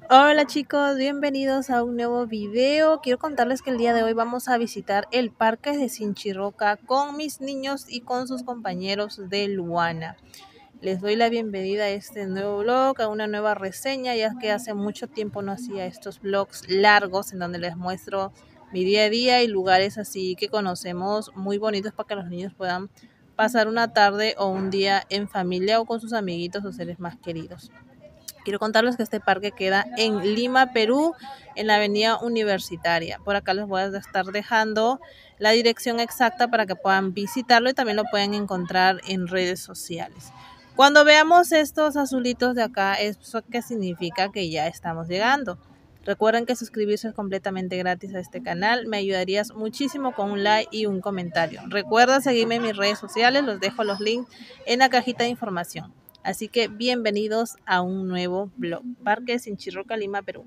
Hola chicos, bienvenidos a un nuevo video. Quiero contarles que el día de hoy vamos a visitar el parque de Sinchirroca con mis niños y con sus compañeros de Luana. Les doy la bienvenida a este nuevo vlog, a una nueva reseña, ya que hace mucho tiempo no hacía estos vlogs largos en donde les muestro mi día a día y lugares así que conocemos muy bonitos para que los niños puedan pasar una tarde o un día en familia o con sus amiguitos o seres más queridos. Quiero contarles que este parque queda en Lima, Perú, en la avenida Universitaria. Por acá les voy a estar dejando la dirección exacta para que puedan visitarlo y también lo pueden encontrar en redes sociales. Cuando veamos estos azulitos de acá, eso que significa que ya estamos llegando. Recuerden que suscribirse es completamente gratis a este canal. Me ayudarías muchísimo con un like y un comentario. Recuerda seguirme en mis redes sociales. Los dejo los links en la cajita de información. Así que bienvenidos a un nuevo vlog. Parque Sinchirroca, Lima, Perú.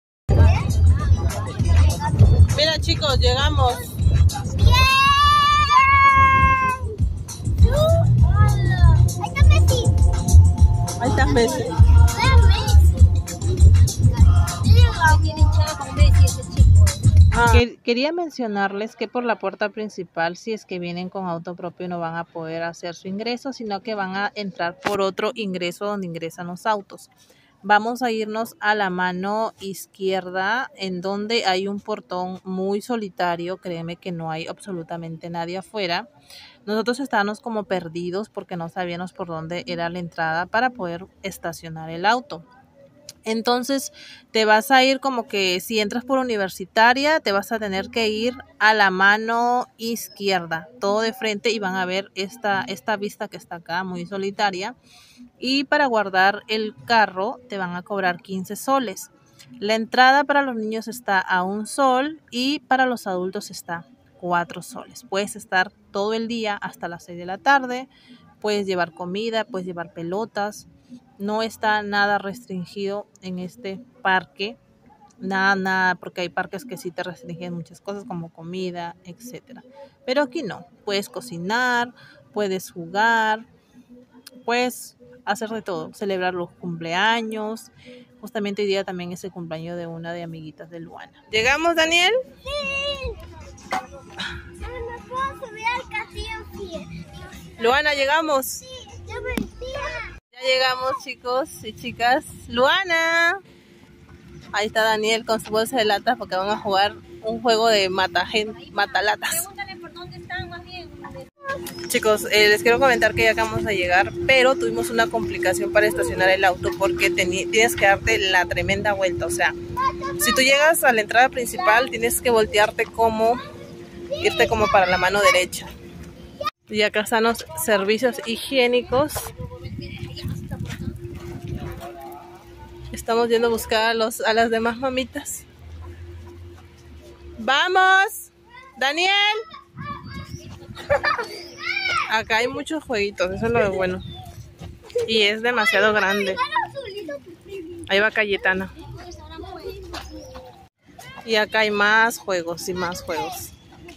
Mira chicos, llegamos. ¡Bien! Ahí está Messi. Quería mencionarles que por la puerta principal, si es que vienen con auto propio, no van a poder hacer su ingreso, sino que van a entrar por otro ingreso donde ingresan los autos. Vamos a irnos a la mano izquierda, en donde hay un portón muy solitario. Créeme que no hay absolutamente nadie afuera. Nosotros estábamos como perdidos porque no sabíamos por dónde era la entrada para poder estacionar el auto. Entonces te vas a ir como que si entras por Universitaria, te vas a tener que ir a la mano izquierda, todo de frente, y van a ver esta vista que está acá, muy solitaria. Y para guardar el carro te van a cobrar 15 soles. La entrada para los niños está a 1 sol y para los adultos está 4 soles. Puedes estar todo el día hasta las 6 de la tarde, puedes llevar comida, puedes llevar pelotas. No está nada restringido en este parque, nada, porque hay parques que sí te restringen muchas cosas como comida, etcétera. Pero aquí no, puedes cocinar, puedes jugar, puedes hacer de todo, celebrar los cumpleaños. Justamente hoy día también es el cumpleaños de una de amiguitas de Luana. ¿Llegamos, Daniel? Sí. ¿Me puedo subir al castillo? Luana, ¿llegamos? Sí, yo me decía. Ya llegamos, chicos y chicas. Luana. Ahí está Daniel con su bolsa de latas porque van a jugar un juego de matalatas. Pregúntale por dónde están más bien. Chicos, les quiero comentar que ya acabamos de llegar, pero tuvimos una complicación para estacionar el auto porque tienes que darte la tremenda vuelta. O sea, si tú llegas a la entrada principal, tienes que voltearte irte como para la mano derecha. Y acá están los servicios higiénicos. Estamos yendo a buscar a las demás mamitas. ¡Vamos! ¡Daniel! Acá hay muchos jueguitos, eso es lo bueno. Y es demasiado grande. Ahí va Cayetana. Y acá hay más juegos y más juegos.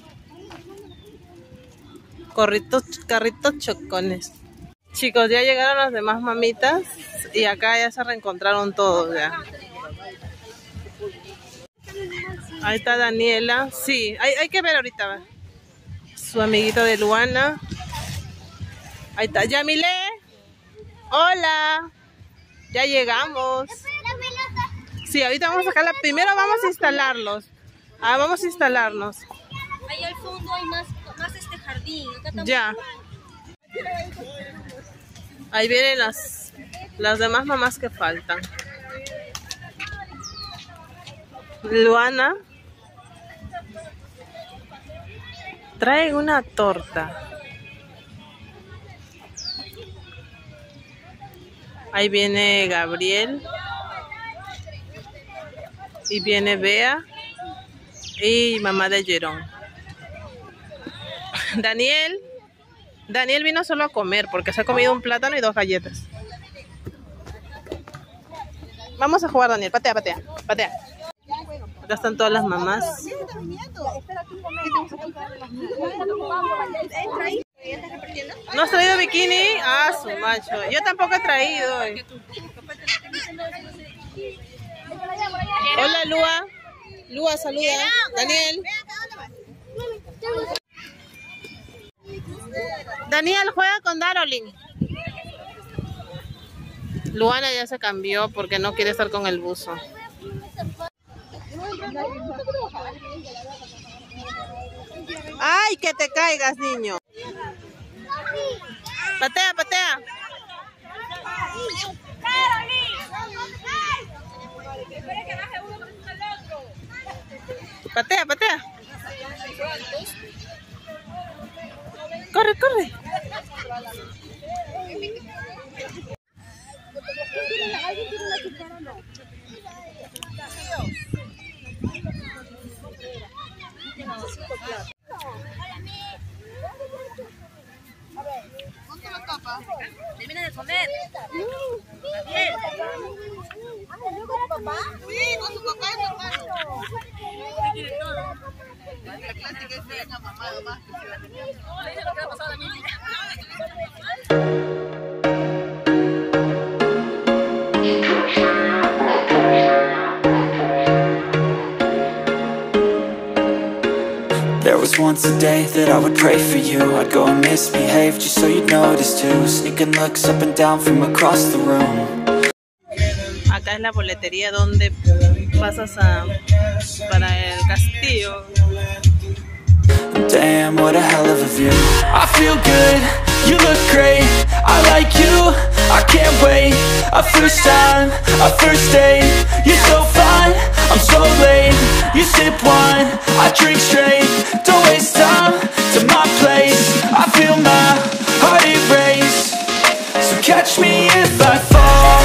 Carritos chocones. Chicos, ya llegaron las demás mamitas y acá ya se reencontraron todos ya. Ahí está Daniela. Sí, hay que ver ahorita. ¿Va? Su amiguito de Luana. Ahí está Yamile. Hola. Ya llegamos. Sí, ahorita vamos a sacarla. Primero vamos a instalarlos. Vamos a instalarnos. Ahí al fondo hay más este jardín. Acá ya. Ahí vienen las demás mamás que faltan. Luana trae una torta. Ahí viene Gabriel. Y viene Bea. Y mamá de Jerón. Daniel vino solo a comer porque se ha comido un plátano y 2 galletas. Vamos a jugar, Daniel. Patea. Acá están todas las mamás. ¿No has traído bikini? Su macho. Yo tampoco he traído. Hola, Lua. Lua, saluda. Daniel. Daniel juega con Darolin. Luana ya se cambió porque no quiere estar con el buzo. ¡Ay, que te caigas, niño! Patea, patea. Patea, patea. Corre, corre. Termina de comer. Bien. Sí, con su papá y su hermano. La clásica es de la mamá, mamá. There was once a day that I would pray for you. I'd go and misbehave just so you'd notice too. Sneaking looks up and down from across the room. Acá es la boletería donde pasas para el castillo. Damn, what a hell of a view. I feel good, you look great. I like you, I can't wait. A first time, a first date. You're so fine, I'm so late. You sip wine, I drink straight. Don't waste time to my place. I feel my heart erase. So catch me if I fall.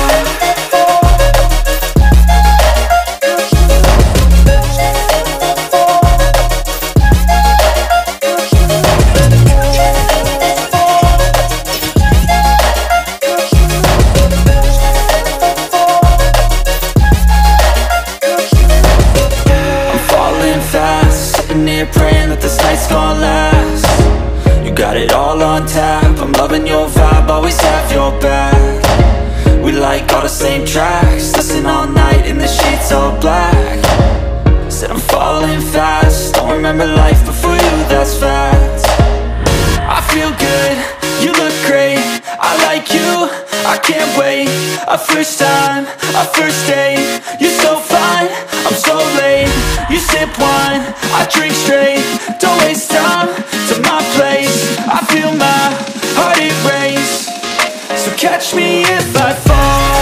Praying that this night's gonna last. You got it all on tap. I'm loving your vibe, always have your back. We like all the same tracks. Listen all night in the sheets all black. Said I'm falling fast. Don't remember life before you, that's fact. I feel good, you look great. I like you, I can't wait. A first time, a first date. You're so fine, I'm so late. You sip wine, I drink straight. Don't waste time to my place. I feel my heart erase. So catch me if I fall.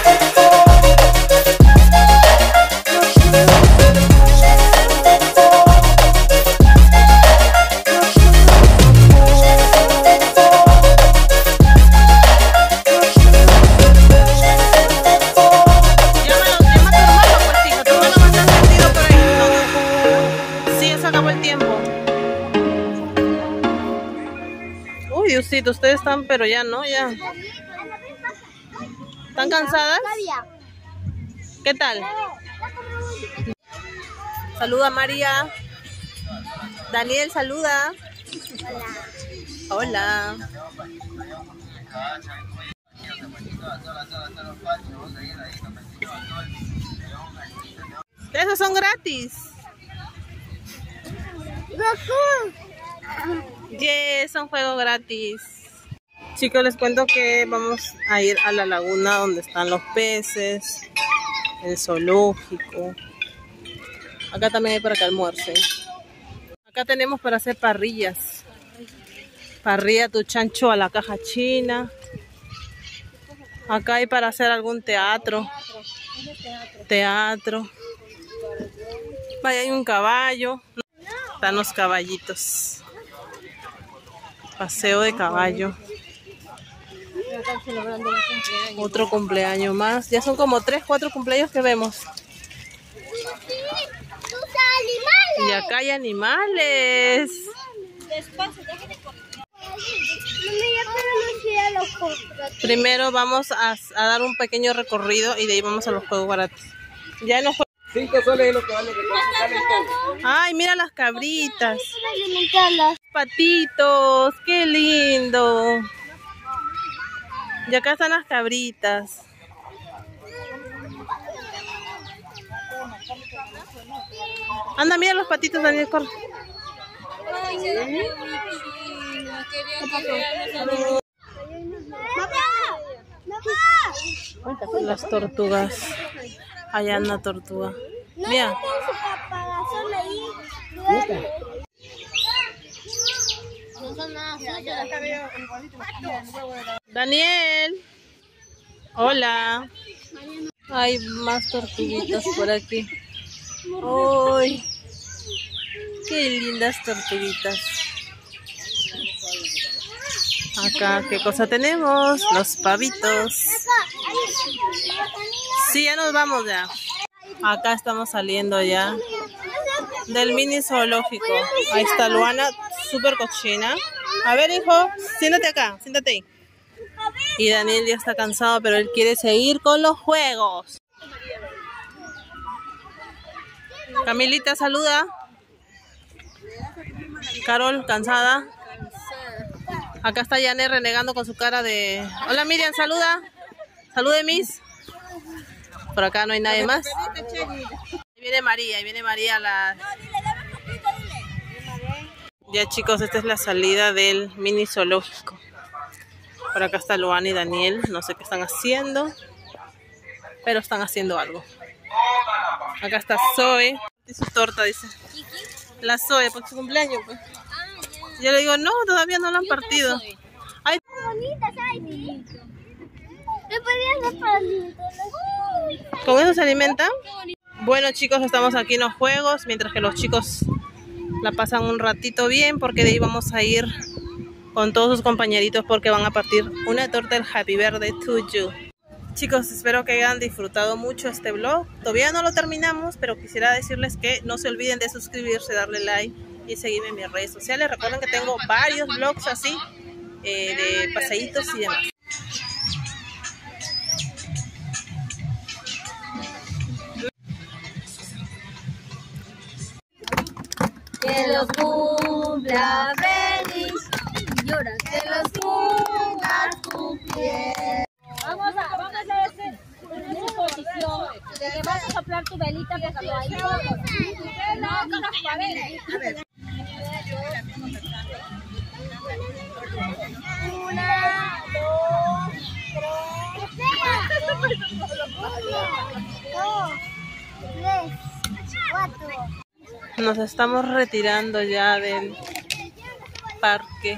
Diosito, ustedes están, pero ya no, ya. ¿Están cansadas? ¿Qué tal? Saluda María. Daniel, saluda. Hola. Hola. Esos son gratis. Yeah, son juegos gratis. Chicos, les cuento que vamos a ir a la laguna donde están los peces, el zoológico. Acá también hay para que almuercen. Acá tenemos para hacer parrillas. Parrilla tu chancho a la caja china. Acá hay para hacer algún teatro. Vaya, hay un caballo. Están los caballitos. Paseo de caballo. Otro cumpleaños más. Ya son como 3, 4 cumpleaños que vemos. Y acá hay animales. Primero vamos a dar un pequeño recorrido y de ahí vamos a los juegos baratos. Ya en los juegos. 5 soles es lo que vale, salen todos. Ay, mira las cabritas. Patitos, qué lindo. Y acá están las cabritas. Anda, mira los patitos, Daniel, corre. Ay, se la quedó mi china. Quería que vean. Las tortugas. Allá anda tortuga. Mira. Daniel. Hola. Hay más tortuguitas por aquí. ¡Ay! ¡Qué lindas tortuguitas! Acá, ¿qué cosa tenemos? Los pavitos. Sí, ya nos vamos ya. Acá estamos saliendo ya del mini zoológico. Ahí está Luana, súper cochina. A ver, hijo, siéntate acá, siéntate ahí. Y Daniel ya está cansado, pero él quiere seguir con los juegos. Camilita, saluda. Carol, cansada. Acá está Yané renegando con su cara de... Hola Miriam, saluda. Salude, Miss. Por acá no hay nadie más. Ahí viene María la... Ya chicos, esta es la salida del mini zoológico. Por acá está Luana y Daniel, no sé qué están haciendo, pero están haciendo algo. Acá está Zoe, y su torta, dice. La Zoe, por su cumpleaños, pues. Yo le digo, no, todavía no la han partido. Ay, ¿con eso se alimentan? Bueno chicos, estamos aquí en los juegos, mientras que los chicos la pasan un ratito bien, porque de ahí vamos a ir con todos sus compañeritos porque van a partir una torta del Happy Birthday to You. Chicos, espero que hayan disfrutado mucho este vlog. Todavía no lo terminamos, pero quisiera decirles que no se olviden de suscribirse, darle like y seguirme en mis redes sociales. Recuerden que tengo varios vlogs así, de paseitos y demás. Que los cumpla feliz. Llora, que los cumpla cumplir. Vamos a hacer una posición de que vas a soplar tu velita porque no hay ojos. No, con las paredes. A ver. Una, dos, tres, cuatro. Nos estamos retirando ya del parque.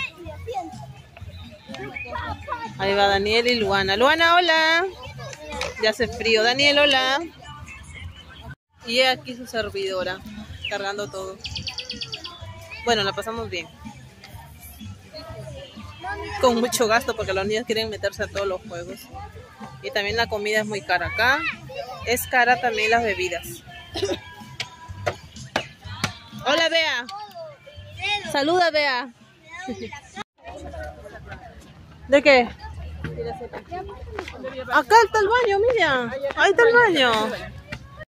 Ahí va Daniel y Luana. Luana, hola. Ya hace frío. Daniel, hola. Y aquí su servidora, cargando todo. Bueno, la pasamos bien. Con mucho gasto porque los niños quieren meterse a todos los juegos. Y también la comida es muy cara. Acá es cara también las bebidas. Hola, Bea. Saluda, Bea. ¿De qué? Acá está el baño, mira. Ahí está el baño.